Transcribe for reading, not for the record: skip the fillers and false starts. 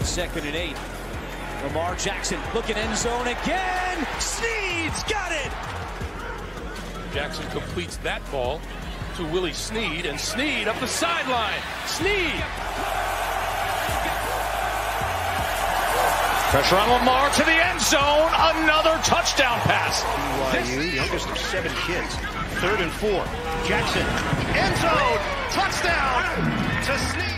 2nd and 8. Lamar Jackson looking end zone again. Snead's got it. Jackson completes that ball to Willie Snead, and Snead up the sideline. Snead. Pressure on Lamar to the end zone. Another touchdown pass. BYU, youngest of 7 kids. 3rd and 4. Jackson, end zone, touchdown to Snead.